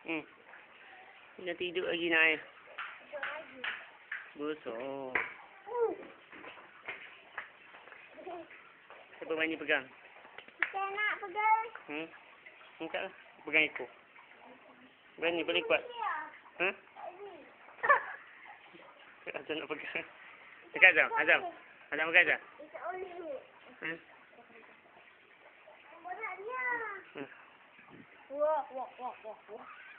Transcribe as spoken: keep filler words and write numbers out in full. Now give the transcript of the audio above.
Hmm. Dah tidur lagi Naif. Busuk. Siapa berani pegang? Saya nak pegang. Hmm? Angkat lah. Pegang ekor. Berani boleh kuat? Ha? Azam nak pegang. Dekat Azam. Azam. Azam pegang Azam. Hmm? Hmm. Wah, wah, wah, wah, wah.